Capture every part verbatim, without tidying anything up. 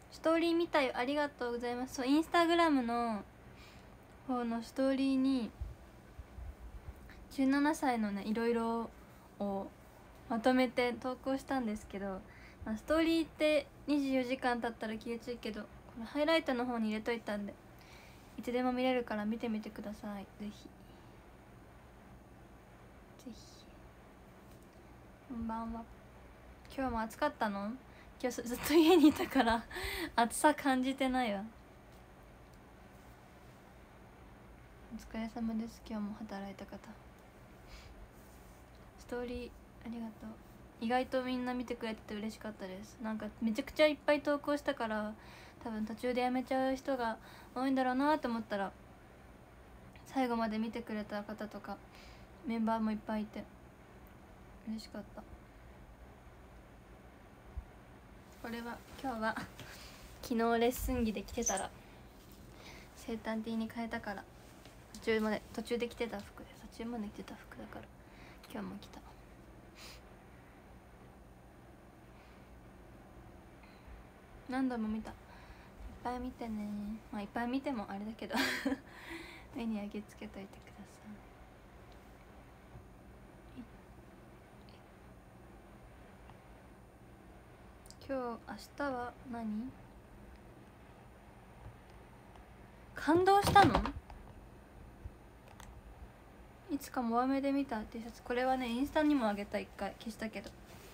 ストーリー見たよ、ありがとうございます。そう、インスタグラムの方のストーリーにじゅうななさいのねいろいろをまとめて投稿したんですけど、まあ、ストーリーってにじゅうよじかん経ったら消えちゃうけど、このハイライトの方に入れといたんでいつでも見れるから見てみてください。ぜひぜひ。こんばんは。今日も暑かったの？今日ずっと家にいたから暑さ感じてないわ。お疲れ様です。今日も働いた方、ストーリーありがとう。意外とみんな見てくれてて嬉しかったです。なんかめちゃくちゃいっぱい投稿したから多分途中でやめちゃう人が多いんだろうなと思ったら、最後まで見てくれた方とかメンバーもいっぱいいて嬉しかった。これは今日は昨日レッスン着で着てたら生誕 T に変えたから、途中まで途中で着てた服で途中まで着てた服だから今日も着た。何度も見た。いっぱい見てね。まあいっぱい見てもあれだけど目にあげつけといてください。今日明日は何？感動したの？いつかモアメで見た T シャツ。これはねインスタにもあげた。一回消したけど。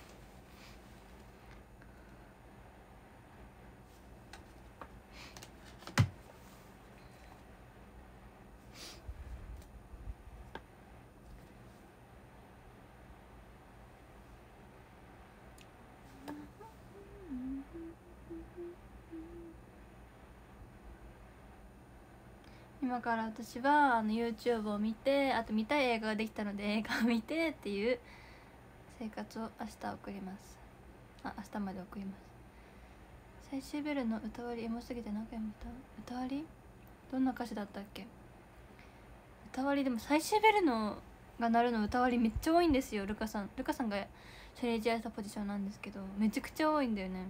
今から私はあの YouTube を見て、あと見たい映画ができたので映画を見てっていう生活を明日送ります。あ、明日まで送ります。最終ベルの歌割りエモすぎて何回も歌う。歌割りどんな歌詞だったっけ？歌割りでも最終ベルのが鳴るの歌割りめっちゃ多いんですよ。ルカさんルカさんがシャレージやったポジションなんですけど、めちゃくちゃ多いんだよね。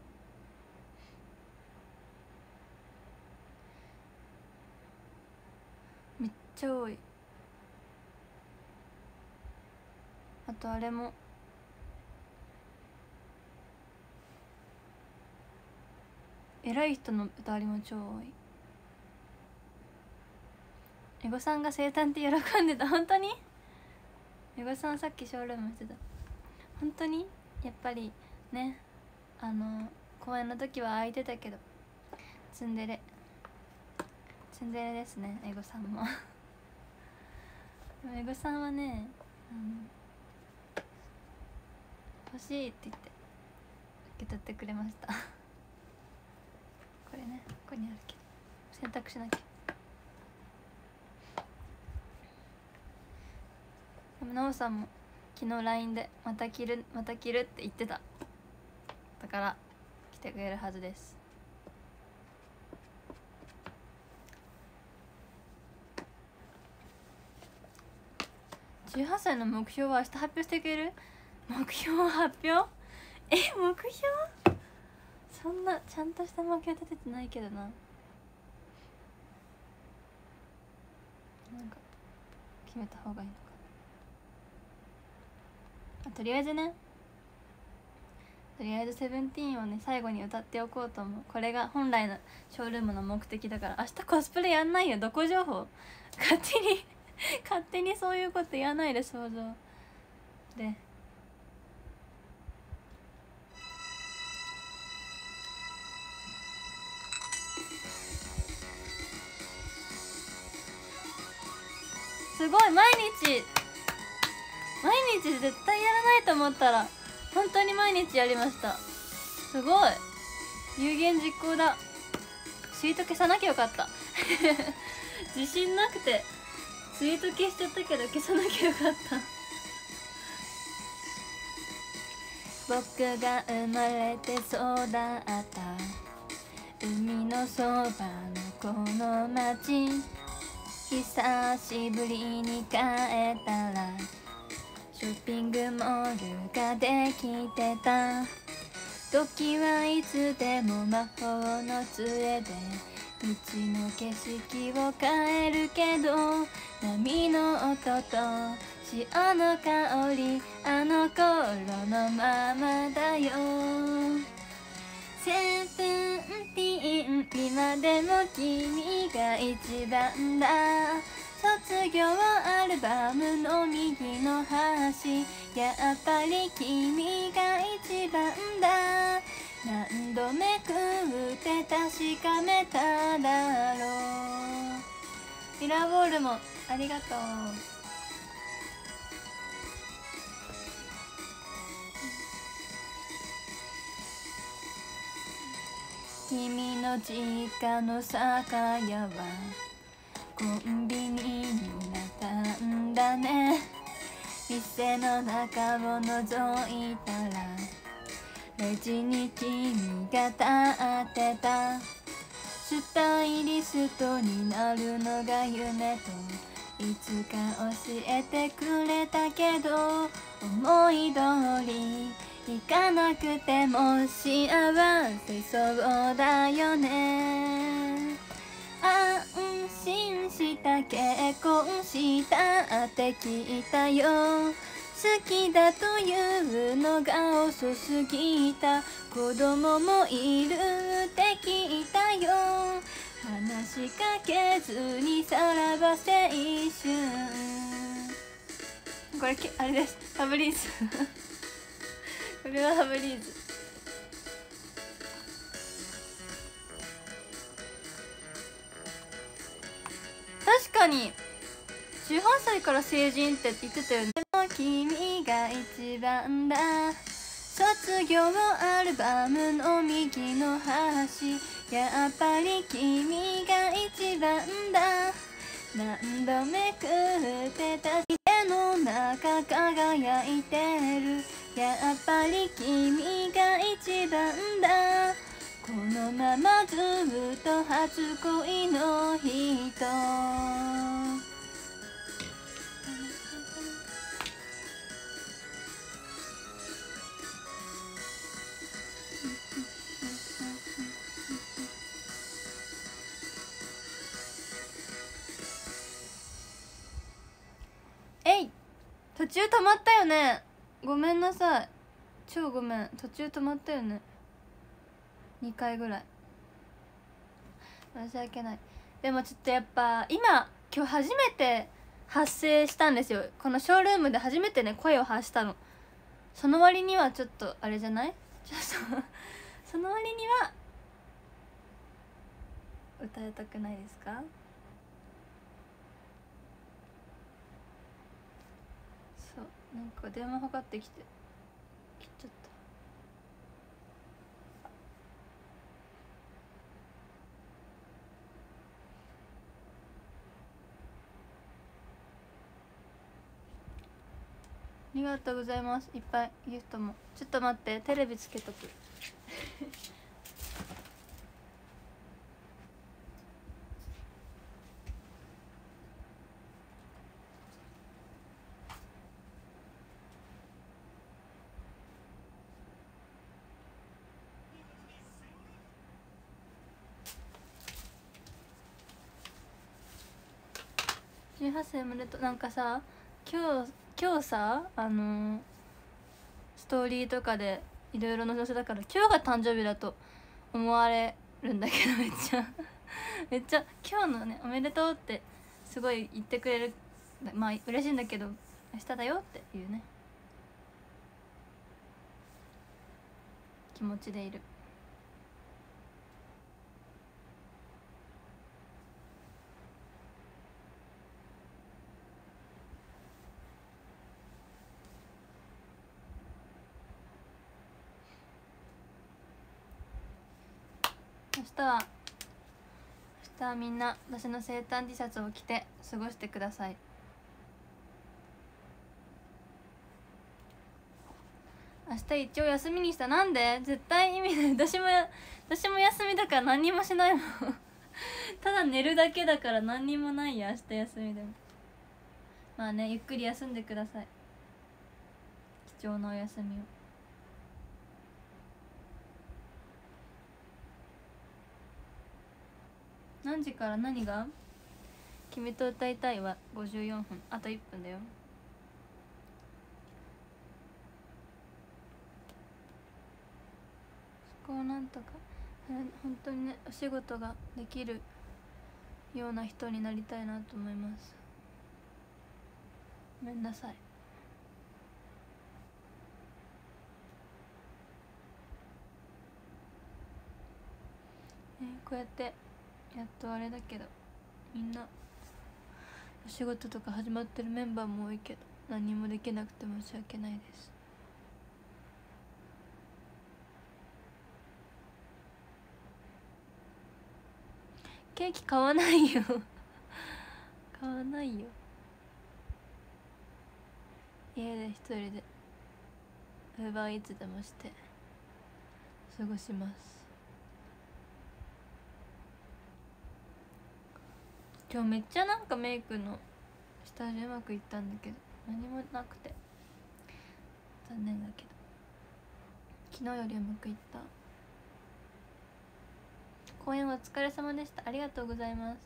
めっちゃ多い。あとあれも偉い人の歌割りも超多い。エゴさんが生誕って喜んでた。本当に？エゴさんさっきショールームしてた。本当に？やっぱりね、あの公演の時は空いてたけどツンデレツンデレですね、エゴさんもでもエゴさんはね、あの欲しいって言って受け取ってくれましたこれね、ここにあるけど選択しなきゃ。でもなおさんも昨日 ライン でまた着るまた着るって言ってた。だから来てくれるはずです。じゅうはっさいの目標は明日発表してくれる？目標発表？え、目標？そんなちゃんとした目標立ててないけどな。なんか決めた方がいいのかな。とりあえずねとりあえずセブンティーンをね最後に歌っておこうと思う。これが本来のショールームの目的だから。明日コスプレやんないよ。どこ情報勝手に勝手にそういうこと言わないで。想像ですごい。毎日毎日絶対やらないと思ったら本当に毎日やりました。すごい有言実行だ。ツイート消さなきゃよかった自信なくてツイート消しちゃったけど消さなきゃよかった僕が生まれて育った海のそばのこの町、久しぶりに帰ったらショッピングモールができてた。 時はいつでも魔法の杖で道の景色を変えるけど、波の音と潮の香りあの頃のままだよ。セブンティーン今でも君が一番だ。卒業アルバムの右の端、やっぱり君が一番だ。何度めくって確かめただろう。ミラーボールもありがとう。君の実家の酒屋はコンビニになったんだね。店の中を覗いたらレジに君が立ってた。スタイリストになるのが夢といつか教えてくれたけど、思い通りいかなくても幸せそうだよね。安心した結婚したって聞いたよ。好きだというのが遅すぎた。子供もいるって聞いたよ。話しかけずにさらば青春。これあれです、ファブリーズこれはファブリーズ。確かにじゅうはっさいから成人って言ってたよね。君が一番だ。卒業アルバムの右の端、やっぱり君が一番だ。何度めくってた家の中輝いてる。やっぱり君が一番だ。このままずっと初恋の人。えい、途中止まったよね。ごめんなさい、超ごめん、途中止まったよね。にかいぐらい申し訳ない。でもちょっとやっぱ今今日初めて発声したんですよ。このショールームで初めてね声を発したの。その割にはちょっとあれじゃない？ちょっとその割には歌いたくないですか？そう、なんか電話かかってきて切っちゃった。ありがとうございます。いっぱいギフトも。ちょっと待って、テレビつけとくじゅうはっさいおめでとう。なんかさ、今日今日さ、あのー、ストーリーとかでいろいろ載せたから、今日が誕生日だと思われるんだけど、めっちゃめっちゃ今日のねおめでとうってすごい言ってくれる。まあ嬉しいんだけど、明日だよっていうね気持ちでいる。明日は明日はみんな私の生誕 T シャツを着て過ごしてください。明日一応休みにした。なんで？絶対意味ない。私も私も休みだから何にもしないもんただ寝るだけだから何にもないよ。明日休みでもまあね、ゆっくり休んでください。貴重なお休みを。 何時から何が君と歌いたいはごじゅうよんぷん、あといっぷんだよ。そこをなんとか本当にね、お仕事ができるような人になりたいなと思います。ごめんなさい。えー、こうやってやっとあれだけど、みんなお仕事とか始まってるメンバーも多いけど、何もできなくて申し訳ないです。ケーキ買わないよ買わないよ。家で一人でウーバーイーツでもして過ごします。今日めっちゃなんかメイクの下地うまくいったんだけど、何もなくて残念だけど、昨日よりうまくいった。公演お疲れ様でした。ありがとうございます。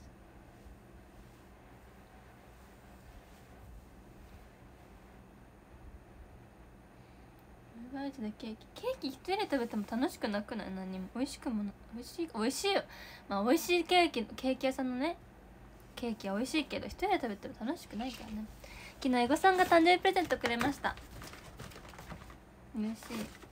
ウーバーイーツでケーキケーキ一人で食べても楽しくなくない？何も美味しくもな美味しい美味しいよ。まあ美味しいケーキケーキ屋さんのねケーキは美味しいけど、一人で食べても楽しくないからね。昨日エゴさんが誕生日プレゼントくれました。嬉しい。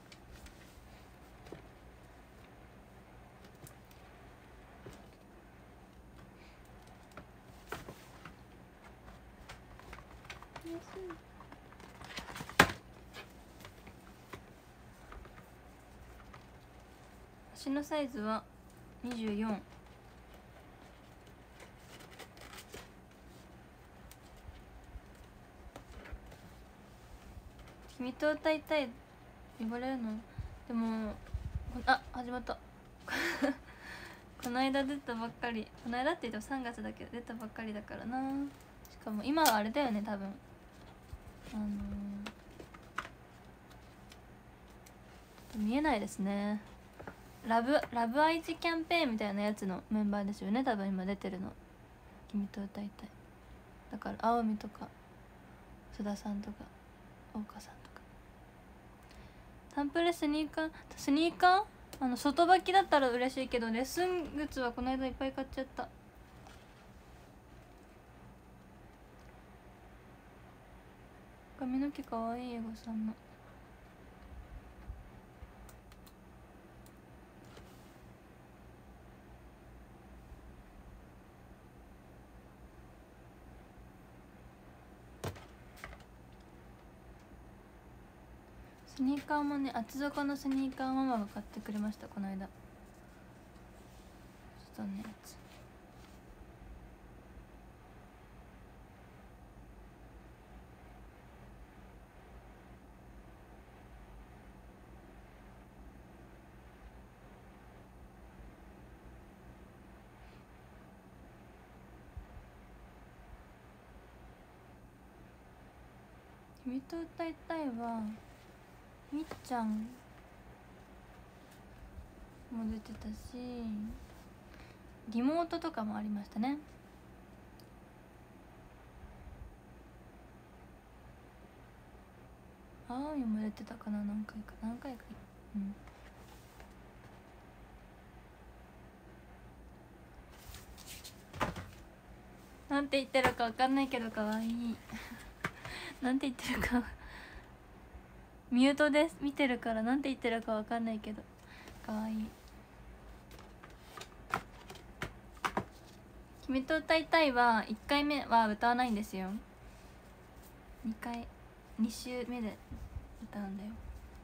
嬉しい。足のサイズはにじゅうよん。君と歌いたい言われるの？でもあ、始まったこの間出たばっかり、この間って言ってもさんがつだけど出たばっかりだからな。しかも今はあれだよね、多分あのー、見えないですね。ラブラブ愛知キャンペーンみたいなやつのメンバーですよね、多分今出てるの。君と歌いたいだから青海とか須田さんとか大岡さんとか。タンプレスニーカースニーカーあの外履きだったら嬉しいけど、レッスングッズはこの間いっぱい買っちゃった。髪の毛かわいい、エゴさんの。スニーカーもね、厚底のスニーカーママが買ってくれました、この間。下のやつ。君と歌いたいはみっちゃんも出てたし、リモートとかもありましたね。青いも出てたかな、何回か何回か。うんなんて言ってるか分かんないけどかわいいなんて言ってるかミュートです、見てるからなんて言ってるか分かんないけどかわいい。君と歌いたいはいっかいめは歌わないんですよ。にかいに週目で歌うんだよ。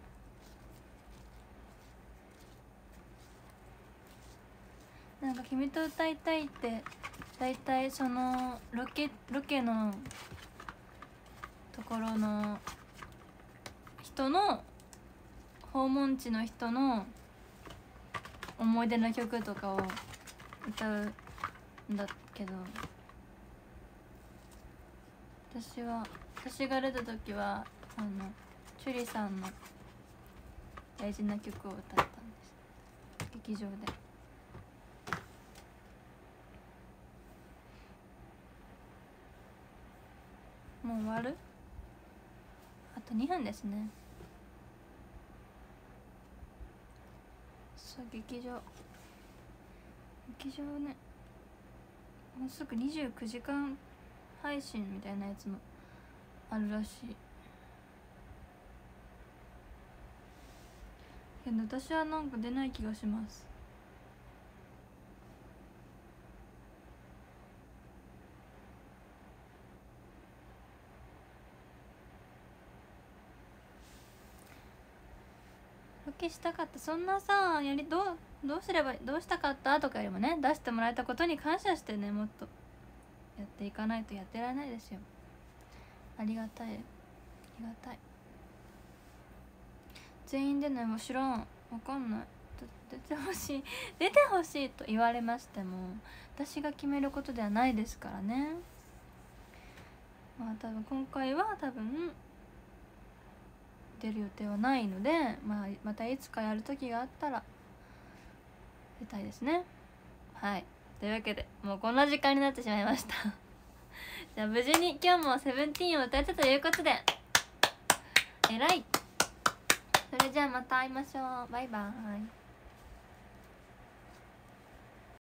なんか君と歌いたいってだいたいそのロケロケのところの人の訪問地の人の思い出の曲とかを歌うんだけど、私は私が出た時はあのチュリさんの大事な曲を歌ったんです、劇場で。 もう終わる？あとにふんですね。そう、劇場劇場ね、もうすぐにじゅうくじかん配信みたいなやつもあるらしいけど、私はなんか出ない気がします。ロケしたかった。そんなさ、やりどうどうすればどうしたかったとかよりもね、出してもらえたことに感謝してね、もっとやっていかないとやってられないですよ。ありがたい、ありがたい。全員出ない？もちろん、わかんない。出てほしい出てほしいと言われましても、私が決めることではないですからね。まあ多分今回は多分出る予定はないので、まあ、またいつかやる時があったら出たいですね。はい、というわけでもうこんな時間になってしまいましたじゃあ無事に今日もセブンティーンを歌えたということでえらい。それじゃあまた会いましょう。バイバーイ。